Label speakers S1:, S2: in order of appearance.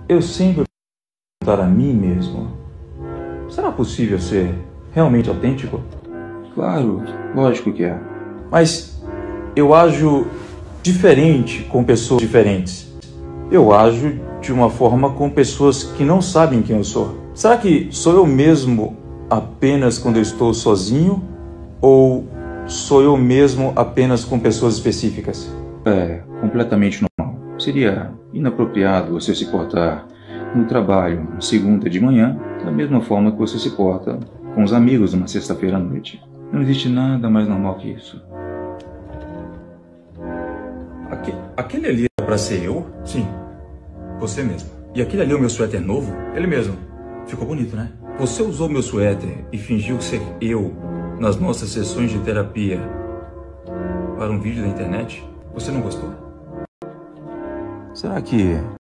S1: eu sempre perguntar a mim mesmo: será possível ser realmente autêntico?
S2: Claro, lógico que é.
S1: Mas eu ajo diferente com pessoas diferentes. Eu ajo de uma forma com pessoas que não sabem quem eu sou. Será que sou eu mesmo apenas quando eu estou sozinho? Ou sou eu mesmo apenas com pessoas específicas?
S2: É completamente normal. Seria inapropriado você se portar no trabalho na segunda de manhã da mesma forma que você se porta com os amigos numa sexta-feira à noite. Não existe nada mais normal que isso.
S1: Aquele ali é pra ser eu? Sim, você mesmo. E aquele ali é o meu suéter novo? Ele mesmo. Ficou bonito, né? Você usou meu suéter e fingiu ser eu nas nossas sessões de terapia para um vídeo da internet? Você não gostou?
S2: Será que